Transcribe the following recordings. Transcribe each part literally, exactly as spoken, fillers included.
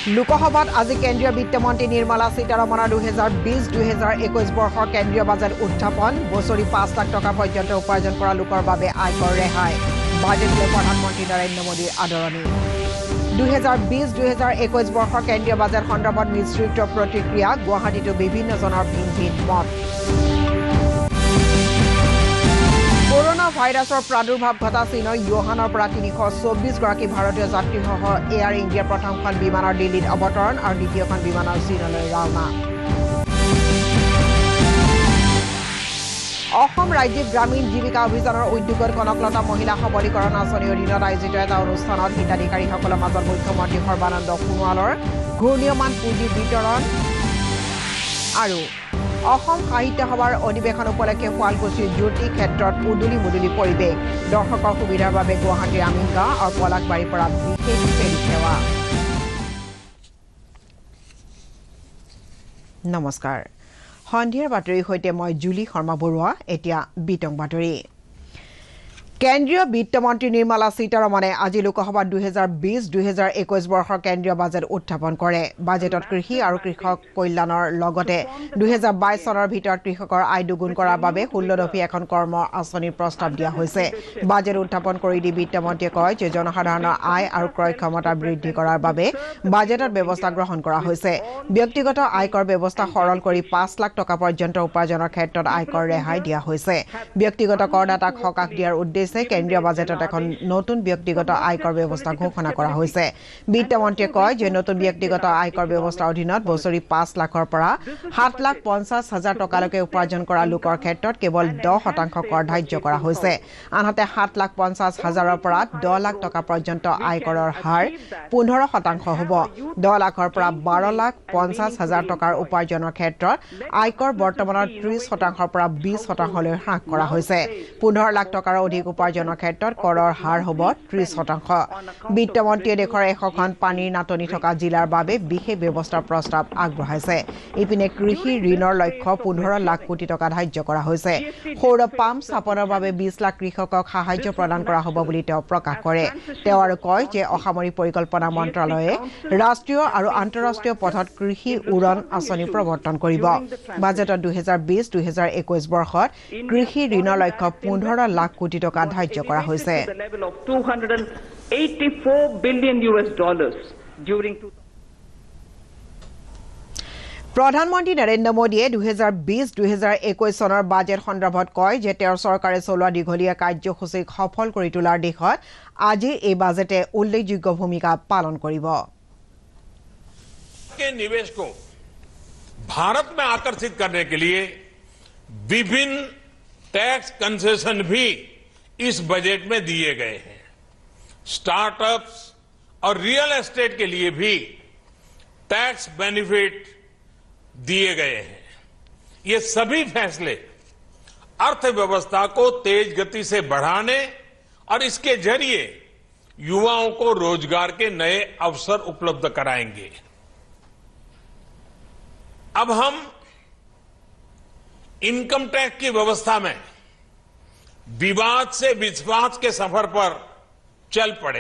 লোকসভাত আজি কেন্দ্ৰীয় বিত্তমন্ত্ৰী নিৰ্মলা সীতাৰমণৰ দুহেজাৰ বিশ দুহেজাৰ একৈশ বৰ্ষৰ কেন্দ্ৰীয় বাজেট উত্থাপন বছৰি পাঁচ লাখ টকা পৰ্যন্ত উপাৰ্জন কৰা লোকৰ বাবে আয়কৰ ৰেহাই বাজেটলৈ প্ৰধানমন্ত্ৰী নৰেন্দ্ৰ মোদীৰ আদৰণি দুহেজাৰ বিশ দুহেজাৰ একৈশ বৰ্ষৰ কেন্দ্ৰীয় বাজেট সন্দৰ্ভত মিশ্ৰিত প্ৰতিক্ৰিয়া গুৱাহাটীতো বিভিন্ন জনৰ ভিন ভিন মত কৰোনা ভাইৰাছৰ প্ৰাদুৰ্ভাৱ ঘটা চীনৰ ইউহানৰ পৰা তিনিশ চৌব্বিছ গৰাকী ভাৰতীয় যাত্ৰীসহ এয়াৰ ইণ্ডিয়াৰ প্ৰথমখন বিমানৰ দিল্লীত অৱতৰণ আৰু দ্বিতীয়খন বিমানৰ চীনলৈ ৰাওনা অসম ৰাজ্যিক গ্ৰামীণ জীৱিকা অভিযানৰ উদ্যোগত কনকলতা মহিলা সবলীকৰণ আঁচনিৰ অধীনত আয়োজিত এটা অনুষ্ঠানত হিতাধিকাৰীসকলৰ মাজত মুখ্যমন্ত্ৰী সৰ্বানন্দ সোণোৱালৰ ঘূৰ্ণীয়মান পুঁজি বিতৰণ আৰু অসম সাহিত্য সভাৰ অধিৱেশন উপলক্ষে শুৱালকুছিৰ জ্যোতি ক্ষেত্ৰত উদুলি মুদুলি পৰিৱেশ দৰ্শকৰ সুবিধাৰ বাবে গুৱাহাটীৰ আমিনগাঁও আৰু পলাশবাৰীৰ পৰা বিশেষ ফেৰী সেৱা নমস্কাৰ সন্ধিয়াৰ বাতৰিৰ সৈতে মই জুলি শৰ্মা বৰুৱা এতিয়া বিতং বাতৰি কেন্দ্ৰীয় বিত্তমন্ত্ৰী নিৰ্মলা সীতাৰমণে আজি লোকসভাত দুহেজাৰ বিশ দুহেজাৰ একৈশ বৰ্ষৰ কেন্দ্ৰীয় বাজেট উত্থাপন কৰে বাজেটত কৃষি আৰু কৃষক কল্যাণৰ লগতে দুহেজাৰ বাইশ চনৰ ভিতৰত কৃষকৰ আয় দুগুণ কৰাৰ বাবে ষোল্ল দফী এখন কৰ্ম আঁচনিৰ প্ৰস্তাৱ দিয়া হৈছে বাজেট উত্থাপন কৰি দি বিত্তমন্ত্ৰীয়ে কয় যে জনসাধাৰণৰ আয় আৰু ক্ৰয় ক্ষমতা বৃদ্ধি কৰাৰ বাবে বাজেটত ব্যৱস্থা গ্ৰহণ কৰা হৈছে ব্যক্তিগত আয়কৰ ব্যৱস্থা সৰল কৰি পাঁচ লাখ টকা পৰ্যন্ত উপাৰ্জনৰ ক্ষেত্ৰত আয়কৰ ৰেহাই দিয়া হৈছে ব্যক্তিগত কৰদাতাক সকাহ দিয়াৰ উদ্দেশ্যে কেন্দ্ৰীয় বাজেটত এখন নতুন ব্যক্তিগত আয়কৰ ব্যৱস্থা ঘোষণা কৰা হৈছে বিত্তমন্ত্ৰীয়ে কয় যে নতুন ব্যক্তিগত আয়কৰ ব্যৱস্থাৰ অধীনত বছৰি পাঁচ লাখৰ পৰা সাত লাখ পঞ্চাছ হাজাৰ টকালৈকে উপাৰ্জন কৰা লোকৰ ক্ষেত্ৰত কেৱল দহ শতাংশ কৰ ধাৰ্য কৰা হৈছে আনহাতে সাত লাখ পঞ্চাছ হাজাৰৰ পৰা দহ লাখ টকা পৰ্যন্ত আয়কৰৰ হাৰ পোন্ধৰ শতাংশ হ'ব দহ লাখৰ পৰা বাৰ লাখ পঞ্চাছ হাজাৰ টকাৰ উপাৰ্জনৰ ক্ষেত্ৰত আয়কৰ বৰ্তমানৰ ত্ৰিছ শতাংশৰ পৰা বিশ শতাংশলৈ হ্ৰাস কৰা হৈছে পোন্ধৰ লাখ টকাৰ অধিক উপাৰ্জনৰ ক্ষেত্ৰত কৰৰ হাৰ হ'ব ত্ৰিছ শতাংশ বিত্তমন্ত্ৰীয়ে দেশৰ এশখন পানীৰ নাটনি থকা জিলাৰ বাবে বিশেষ ব্যৱস্থাৰ প্ৰস্তাৱ আগবঢ়াইছে ইপিনে কৃষি ঋণৰ লক্ষ্য পোন্ধৰ লাখ কোটি টকা ধাৰ্য কৰা হৈছে সৌৰ পাম্প স্থাপনৰ বাবে বিশ লাখ কৃষকক সাহায্য প্ৰদান কৰা হ'ব বুলি তেওঁ প্ৰকাশ কৰে তেওঁ আৰু কয় যে অসামৰিক পৰিকল্পনা মন্ত্ৰালয়ে ৰাষ্ট্ৰীয় আৰু আন্তঃৰাষ্ট্ৰীয় পথত কৃষি উৰণ আঁচনি প্ৰৱৰ্তন কৰিব বাজেটত দুহেজাৰ বিশ দুহেজাৰ একৈশ বৰ্ষত কৃষি ঋণৰ লক্ষ্য পোন্ধৰ লাখ কোটি টকা ধাৰ্য কৰা হৈছে প্ৰধানমন্ত্ৰী নৰেন্দ্ৰ মোদীয়ে দুহেজাৰ বিশ দুহেজাৰ একৈশ চনৰ বাজেট সন্দৰ্ভত কয় যে তেওঁৰ চৰকাৰে চলোৱা দীঘলীয়া কাৰ্যসূচীক সফল কৰি তোলাৰ দিশত আজি এই বাজেটে উল্লেখযোগ্য ভূমিকা পালন কৰিব निवेश को भारत में आकर्षित करने के लिए विभिन्न टैक्स कंसेशन भी इस बजट में दिए गए हैं स्टार्टअप्स और रियल एस्टेट के लिए भी टैक्स बेनिफिट दिए गए हैं ये सभी फैसले अर्थव्यवस्था को तेज गति से बढ़ाने और इसके जरिए युवाओं को रोजगार के नए अवसर उपलब्ध कराएंगे अब हम इनकम टैक्स की व्यवस्था में विवाद से विश्वास के सफर पर चल पड़े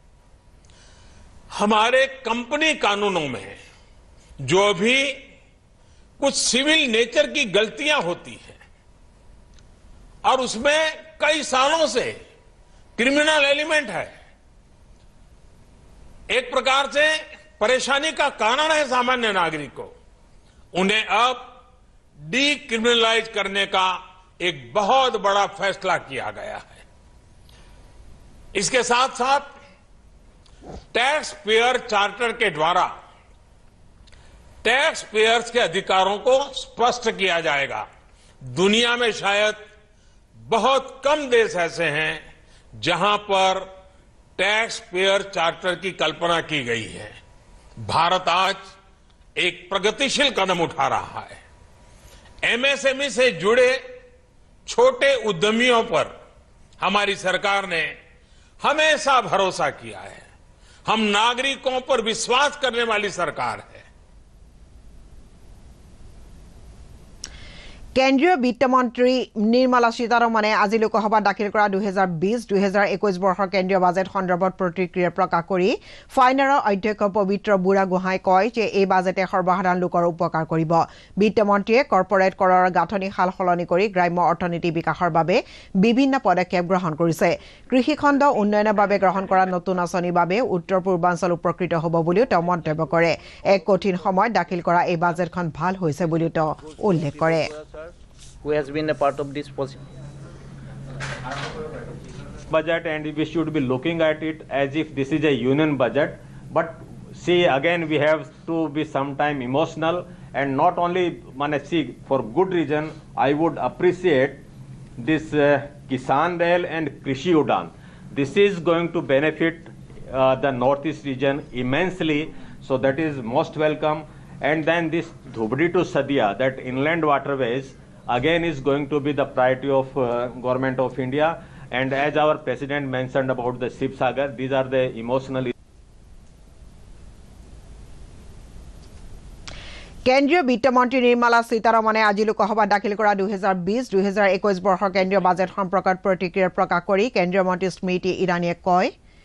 हमारे कंपनी कानूनों में जो भी कुछ सिविल नेचर की गलतियां होती हैं और उसमें कई सालों से क्रिमिनल एलिमेंट है एक प्रकार से परेशानी का कारण है सामान्य नागरिक को उन्हें अब डीक्रिमिनलाइज करने का एक बहुत बड़ा फैसला किया गया है इसके साथ साथ टैक्स पेयर चार्टर के द्वारा टैक्स पेयर्स के अधिकारों को स्पष्ट किया जाएगा दुनिया में शायद बहुत कम देश ऐसे हैं जहां पर टैक्स पेयर चार्टर की कल्पना की गई है भारत आज एक प्रगतिशील कदम उठा रहा है एमएसएमई से जुड़े छोटे उद्यमियों पर हमारी सरकार ने हमेशा भरोसा किया है हम नागरिकों पर विश्वास करने वाली सरकार है কেন্দ্ৰীয় বিত্তমন্ত্ৰী নিৰ্মলা সীতাৰমণে আজি লোকসভাত দাখিল কৰা দুহেজাৰ বিশ দুহেজাৰ একৈশ বৰ্ষৰ কেন্দ্ৰীয় বাজেট সন্দৰ্ভত প্ৰতিক্ৰিয়া প্ৰকাশ কৰি ফাইনাৰৰ অধ্যক্ষ পবিত্ৰ বুঢ়াগোহাঁই কয় যে এই বাজেটে সৰ্বসাধাৰণ লোকৰ উপকাৰ কৰিব। বিত্তমন্ত্ৰীয়ে কৰ্পৰেট কৰৰ গাঁথনি সাল সলনি কৰি গ্ৰাম্য অৰ্থনীতি বিকাশৰ বাবে বিভিন্ন পদক্ষেপ গ্ৰহণ কৰিছে। কৃষিখণ্ড উন্নয়নৰ বাবে গ্ৰহণ কৰা নতুন আঁচনিৰ বাবে উত্তৰ পূৰ্বাঞ্চল উপকৃত হ'ব বুলিও তেওঁ মন্তব্য কৰে। এক কঠিন সময়ত দাখিল কৰা এই বাজেটখন ভাল হৈছে বুলিও তেওঁ উল্লেখ কৰে। Who has been a part of this budget, and we should be looking at it as if this is a union budget. But see, again, we have to be sometime emotional, and not only, man, see, for good reason, I would appreciate this uh, Kisan Rail and Krishi Udan. This is going to benefit uh, the Northeast region immensely, so that is most welcome. And then this Dhubri to Sadia, that inland waterways, again is going to be the priority of uh, government of India. And as our president mentioned about the Shiv Sagar, these are the emotional. কেন্দ্ৰীয় বিত্তমন্ত্ৰী নিৰ্মলা সীতাৰমণে আজি লোকসভাত দাখিল কৰা দুহেজাৰ বিশ দুহেজাৰ একৈশ বৰ্ষৰ কেন্দ্ৰীয় বাজেট সম্পৰ্কত প্ৰতিক্ৰিয়া প্ৰকাশ কৰি কেন্দ্ৰীয় মন্ত্ৰী স্মৃতি ইৰাণীয়ে কয়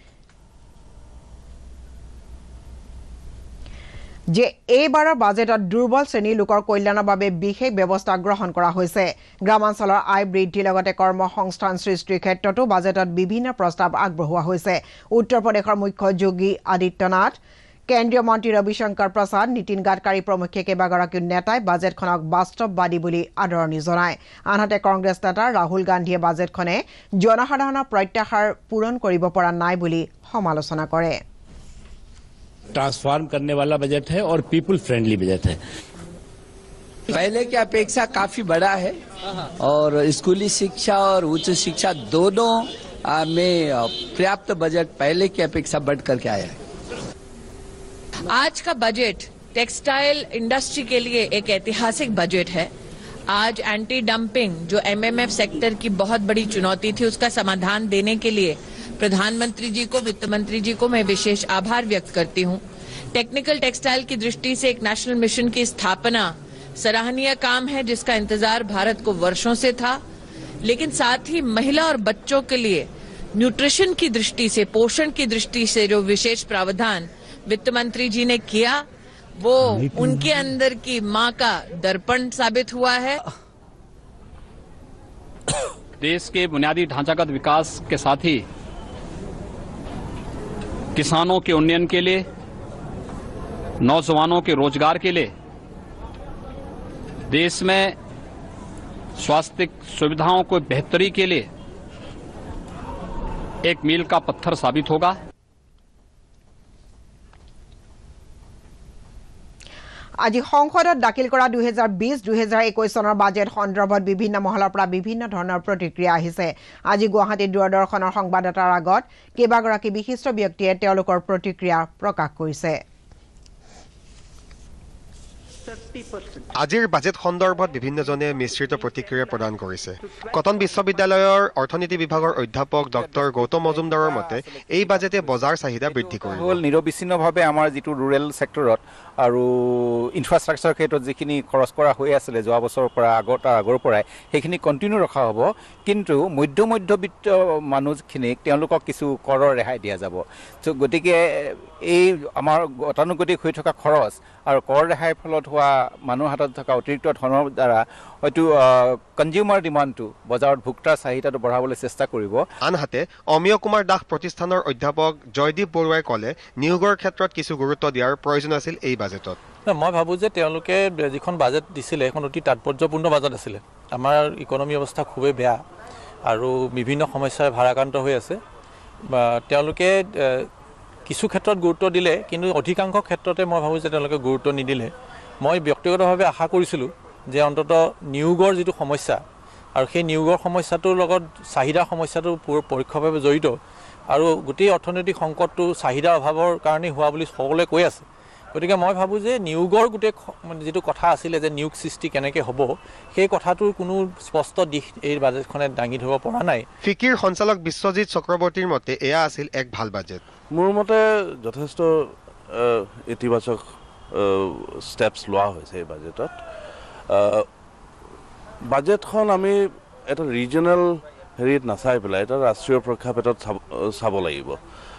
যে এইবাৰৰ বাজেটত দুৰ্বল শ্ৰেণীৰ লোকৰ কল্যাণৰ বাবে বিশেষ ব্যৱস্থা গ্ৰহণ কৰা হৈছে। গ্ৰামাঞ্চলৰ আয় বৃদ্ধিৰ লগতে কৰ্মসংস্থান সৃষ্টিৰ ক্ষেত্ৰতো বাজেটত বিভিন্ন প্ৰস্তাৱ আগবঢ়োৱা হৈছে। উত্তৰ প্ৰদেশৰ মুখ্য যোগী আদিত্যনাথ, কেন্দ্ৰীয় মন্ত্ৰী ৰবিশংকৰ প্ৰসাদ, নীতিন গাডকাৰী প্ৰমুখ্যে কেইবাগৰাকীও নেতাই বাজেটখনক বাস্তৱবাদী বুলি আদৰণি জনায়। আনহাতে কংগ্ৰেছ নেতা ৰাহুল গান্ধীয়ে বাজেটখনে জনসাধাৰণৰ প্ৰত্যাশাৰ পূৰণ কৰিব পৰা নাই বুলি সমালোচনা কৰে। ट्रांसफॉर्म करने वाला बजट है और पीपल फ्रेंडली बजट है। पहले की अपेक्षा काफी बड़ा है और स्कूली शिक्षा और उच्च शिक्षा दोनों में पर्याप्त बजट पहले की अपेक्षा बढ़ करके आया है। आज का बजट टेक्सटाइल इंडस्ट्री के लिए एक ऐतिहासिक बजट है। आज एंटी डंपिंग जो एमएमएफ सेक्टर की बहुत बड़ी चुनौती थी, उसका समाधान देने के लिए प्रधानमंत्री जी को, वित्त मंत्री जी को मैं विशेष आभार व्यक्त करती हूं। टेक्निकल टेक्सटाइल की दृष्टि से एक नेशनल मिशन की स्थापना सराहनीय काम है, जिसका इंतजार भारत को वर्षों से था। लेकिन साथ ही महिला और बच्चों के लिए न्यूट्रिशन की दृष्टि से, पोषण की दृष्टि से जो विशेष प्रावधान वित्त मंत्री जी ने किया, वो उनके अंदर की मां का दर्पण साबित हुआ है। देश के बुनियादी ढांचागत विकास के साथ ही किसानों के उन्नयन के लिए, नौजवानों के रोजगार के लिए, देश में स्वास्थ्य सुविधाओं को बेहतरी के लिए एक मील का पत्थर साबित होगा। আজি সংসদত দাখিল কৰা দুহেজাৰ বিশ দুহেজাৰ একৈশ চনৰ বাজেট সন্দৰ্ভত বিভিন্ন মহলৰ পৰা বিভিন্ন ধৰণৰ প্ৰতিক্ৰিয়া আহিছে। আজি গুৱাহাটী দূৰদৰ্শনৰ সংবাদদাতাৰ আগত কেইবাগৰাকী বিশিষ্ট ব্যক্তিয়ে তেওঁলোকৰ প্ৰতিক্ৰিয়া প্ৰকাশ কৰিছে। আজিৰ বাজেট সন্দৰ্ভত বিভিন্নজনে মিশ্ৰিত প্ৰতিক্ৰিয়া প্ৰদান কৰিছে। কটন বিশ্ববিদ্যালয়ৰ অৰ্থনীতি বিভাগৰ অধ্যাপক ডক্টৰ গৌতম মজুমদাৰৰ মতে এই বাজেটে বজাৰ চাহিদা বৃদ্ধি কৰিব। নিৰবিচ্ছিন্নভাৱে আমাৰ যিটো ৰুৰেল ছেক্টৰত আৰু ইনফ্ৰাষ্ট্ৰাকচাৰ ক্ষেত্ৰত যিখিনি খৰচ কৰা হৈ আছিলে যোৱা বছৰৰ পৰা আগৰ তাৰ আগৰ পৰাই সেইখিনি কণ্টিনিউ ৰখা হ'ব, কিন্তু মধ্য মধ্যবিত্ত মানুহখিনিক তেওঁলোকক কিছু কৰৰ ৰেহাই দিয়া যাব। চ' গতিকে এই আমাৰ গতানুগতিক হৈ থকা খৰচ আৰু কৰ ৰেহাইৰ ফলত হোৱা মানুহৰ হাতত থকা অতিৰিক্ত ধনৰ দ্বাৰা হয়তো কনজিউমাৰ ডিমাণ্ডটো, বজাৰত ভোক্তাৰ চাহিদাটো বঢ়াবলৈ চেষ্টা কৰিব। আনহাতে অমিয় কুমাৰ দাস প্ৰতিষ্ঠানৰ অধ্যাপক জয়দীপ বৰুৱাই ক'লে নিয়োগৰ ক্ষেত্ৰত কিছু গুৰুত্ব দিয়াৰ প্ৰয়োজন আছিল এই বাজেটত। মই ভাবোঁ যে তেওঁলোকে যিখন বাজেট দিছিলে সেইখন অতি তাৎপৰ্যপূৰ্ণ বাজেট আছিলে। আমাৰ ইকনমি অৱস্থা খুবেই বেয়া আৰু বিভিন্ন সমস্যাৰে ভাৰাক্ৰান্ত হৈ আছে। তেওঁলোকে কিছু ক্ষেত্ৰত গুৰুত্ব দিলে, কিন্তু অধিকাংশ ক্ষেত্ৰতে মই ভাবোঁ যে তেওঁলোকে গুৰুত্ব নিদিলে। মই ব্যক্তিগতভাৱে আশা কৰিছিলোঁ যে অন্তত নিয়োগৰ যিটো সমস্যা আৰু সেই নিয়োগৰ সমস্যাটোৰ লগত চাহিদাৰ সমস্যাটো পৰোক্ষভাৱে জড়িত, আৰু গোটেই অৰ্থনৈতিক সংকটটো চাহিদাৰ অভাৱৰ কাৰণেই হোৱা বুলি সকলোৱে কৈ আছে। গতিকে মই ভাবোঁ যে নিয়োগৰ গোটেই যিটো কথা আছিলে যে নিয়োগ সৃষ্টি কেনেকৈ হ'ব, সেই কথাটোৰ কোনো স্পষ্ট দিশ এই বাজেটখনে দাঙি ধৰিব পৰা নাই। ফিকিৰ সঞ্চালক বিশ্বজিৎ চক্ৰৱৰ্তীৰ মতে এয়া আছিল এক ভাল বাজেট। মোৰ মতে যথেষ্ট ইতিবাচক ষ্টেপছ লোৱা হৈছে এই বাজেটত। বাজেটখন আমি এটা ৰিজনেল হেৰিত নাচাই পেলাই এটা ৰাষ্ট্ৰীয় প্ৰেক্ষাপটত চাব লাগিব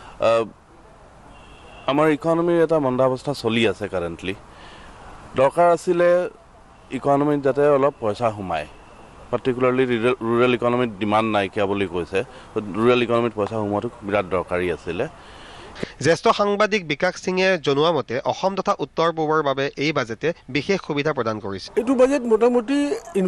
আমাৰ ইকনমিৰ এটা মন্দাৱস্থা চলি আছে কাৰেণ্টলি দৰকাৰ আছিলে ইকনমিত যাতে অলপ পইচা সোমায় পাৰ্টিকুলাৰলি ৰুৰেল ইকনমিত ডিমাণ্ড নাইকিয়া বুলি কৈছে ৰুৰেল ইকনমিত পইচা সোমোৱাটো বিৰাট দৰকাৰী আছিলে জ্যেষ্ঠ সাংবাদিক বিকাশ সিঙে জনোৱা মতে অসম তথা উত্তৰ পূবৰ বাবে এই বাজেটে বিশেষ সুবিধা প্ৰদান কৰিছে এইটো বাজেট মোটামুটি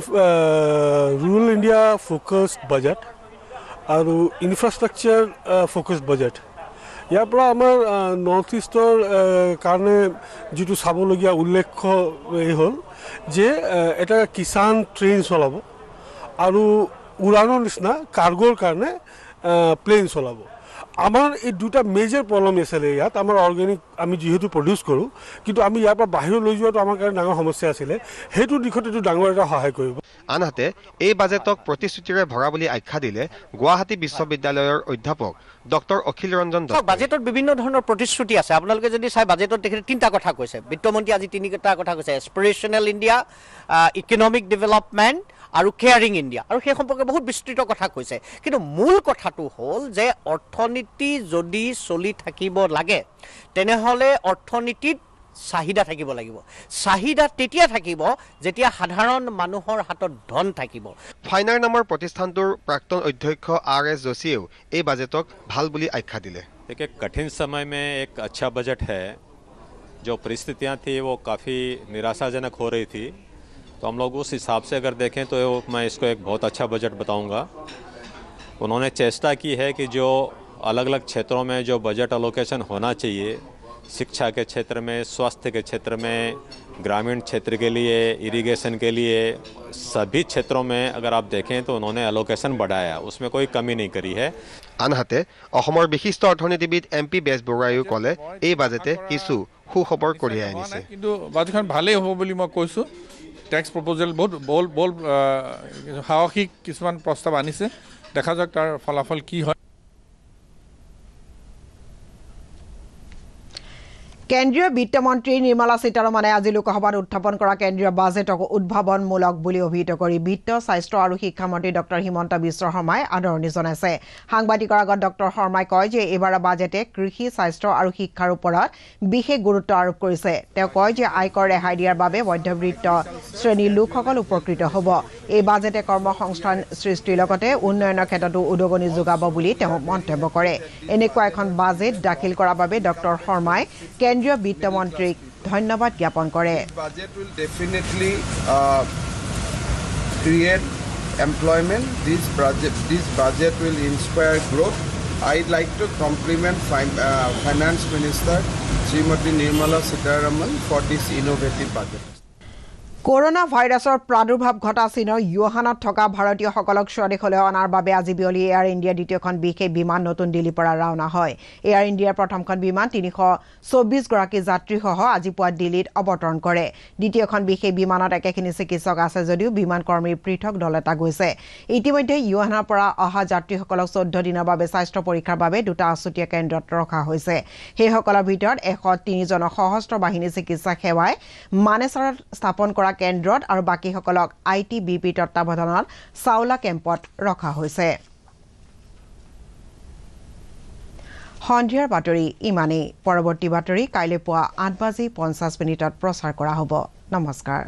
ৰুৰেল ইণ্ডিয়া ফ'কাছড বাজেট আৰু ইনফ্ৰাষ্ট্ৰাকচাৰ ফ'কাছড বাজেট ইয়াৰ পৰা আমাৰ নৰ্থ ইষ্টৰ কাৰণে যিটো চাবলগীয়া উল্লেখ্য এই হ'ল যে এটা কিষাণ ট্ৰেইন চলাব আৰু উৰাণৰ নিচিনা কাৰ্গোৰ কাৰণে প্লেন চলাব আমাৰ এই দুটা মেজৰ প্ৰব্লেম আছিলে ইয়াত আমাৰ অৰ্গেনিক আমি যিহেতু প্ৰডিউচ কৰোঁ কিন্তু আমি ইয়াৰ পৰা বাহিৰত লৈ যোৱাটো আমাৰ কাৰণে ডাঙৰ সমস্যা আছিলে সেইটো দিশত এইটো ডাঙৰ এটা সহায় কৰিব আনহাতে এই বাজেটক প্ৰতিশ্ৰুতিৰে ভৰা বুলি আখ্যা দিলে গুৱাহাটী বিশ্ববিদ্যালয়ৰ অধ্যাপক ডক্টৰ অখিল ৰঞ্জন দত্ত বাজেটত বিভিন্ন ধৰণৰ প্ৰতিশ্ৰুতি আছে আপোনালোকে যদি চাই বাজেটত দেখি তিনিটা কথা কৈছে বিত্তমন্ত্ৰী আজি তিনিটা কথা কৈছে এছপিৰেশ্যনেল ইণ্ডিয়া ইকনমিক ডেভেলপমেণ্ট আৰু কেয়াৰিং ইণ্ডিয়া আৰু সেই সম্পৰ্কে বহুত বিস্তৃত কথা কৈছে কিন্তু মূল কথাটো হ'ল যে অৰ্থনীতি যদি চলি থাকিব লাগে তেনেহ'লে অৰ্থনীতিত চাহিদা থাকিব লাগিব চাহিদা তেতিয়া থাকিব যেতিয়া সাধাৰণ মানুহৰ হাতত ধন থাকিব ফাইনাৰ নামৰ প্ৰতিষ্ঠানটোৰ প্ৰাক্তন অধ্যক্ষ আৰ এছ যোশীয়েও এই বাজেটক ভাল বুলি আখ্যা দিলে देखिए कठिन समय में एक अच्छा बजट है जो परिस्थितियां थी वो काफ़ी निराशाजनक हो रही थी तो हम लोग उस हिसाब से अगर देखें तो मैं इसको एक बहुत अच्छा बजट बताऊंगा उन्होंने चेष्टा की है कि जो अलग अलग क्षेत्रों में जो बजट अलोकेशन होना चाहिए शिक्षा के क्षेत्र में स्वास्थ्य के क्षेत्र में ग्रामीण क्षेत्र के लिए इरिगेशन के लिए सभी क्षेत्रों में अगर आप देखें तो उन्होंने एलोकेशन बढ़ाया उसमें कोई कमी नहीं करी है আনহাতে অসমৰ বিশিষ্ট অৰ্থনীতিবিদ এম পি বেজবৰুৱাইও ক'লে এই বাজেটে কিছু সুখবৰ কঢ়িয়াই আনিছে কিন্তু বাজেটখন ভালেই হ'ব বুলি মই কৈছোঁ টেক্স প্ৰপ'জেল বহুত বল বল সাহসিক কিছুমান প্ৰস্তাৱ আনিছে দেখা যাওক তাৰ ফলাফল কি হয় কেন্দ্ৰীয় বিত্তমন্ত্ৰী নিৰ্মলা সীতাৰমণে আজি লোকসভাত উত্থাপন কৰা কেন্দ্ৰীয় বাজেটক উদ্ভাৱনমূলক বুলি অভিহিত কৰি বিত্ত স্বাস্থ্য আৰু শিক্ষামন্ত্ৰী ডক্টৰ হিমন্ত বিশ্ব শৰ্মাই আদৰণি জনাইছে সাংবাদিকৰ আগত ডক্টৰ শৰ্মাই কয় যে এইবাৰৰ বাজেটে কৃষি স্বাস্থ্য আৰু শিক্ষাৰ ওপৰত বিশেষ গুৰুত্ব আৰোপ কৰিছে তেওঁ কয় যে আয়কৰ ৰেহাই দিয়াৰ বাবে মধ্যবিত্ত শ্ৰেণীৰ লোকসকল উপকৃত হ'ব এই বাজেটে কৰ্মসংস্থান সৃষ্টিৰ লগতে উন্নয়নৰ ক্ষেত্ৰতো উদগনি যোগাব বুলি তেওঁ মন্তব্য কৰে এনেকুৱা এখন বাজেট দাখিল কৰাৰ বাবে ডক্টৰ শৰ্মাই কেন্দ্ৰীয় বিত্তমন্ত্ৰীক ধন্যবাদ জ্ঞাপন কৰে budget will definitely create employment this budget this budget will inspire growth I'd like to compliment finance minister Shrimati Nirmala Sitharaman for this innovative budget corona ভাইৰাছৰ প্ৰাদুৰ্ভাৱ ঘটা চীনৰ ইউহানত থকা ভাৰতীয়সকলক স্বদেশলৈ অনাৰ বাবে আজি বিয়লি এয়াৰ ইণ্ডিয়া দ্বিতীয়খন বিশেষ বিমান নতুন দিল্লীৰ পৰা ৰাওনা হয় এয়াৰ ইণ্ডিয়াৰ প্ৰথমখন বিমান তিনিশ চৌব্বিছ গৰাকী যাত্ৰীসহ আজি পুৱা দিল্লীত অৱতৰণ কৰে দ্বিতীয়খন বিশেষ বিমানত একেখিনি চিকিৎসক আছে যদিও বিমান কৰ্মীৰ পৃথক দল এটা গৈছে ইতিমধ্যে ইউহানৰ পৰা অহা যাত্ৰীসকলক চৈধ্য দিনৰ বাবে স্বাস্থ্য পৰীক্ষাৰ বাবে দুটা আছুতীয়া কেন্দ্ৰত ৰখা হৈছে সেইসকলৰ ভিতৰত এশ তিনিজনক সশস্ত্ৰ বাহিনী চিকিৎসা সেৱাই মানেছাৰত স্থাপন কৰা কেন্দ্ৰত আৰু বাকীসকলক আই টি বি পি তত্বাৱধানত চাউলা কেম্পত ৰখা হৈছে সন্ধিয়াৰ বাতৰি ইমানেই পৰৱৰ্তী বাতৰি কাইলৈ পুৱা আঠ বাজি পঞ্চাছ মিনিটত প্ৰচাৰ কৰা হ'ব নমস্কাৰ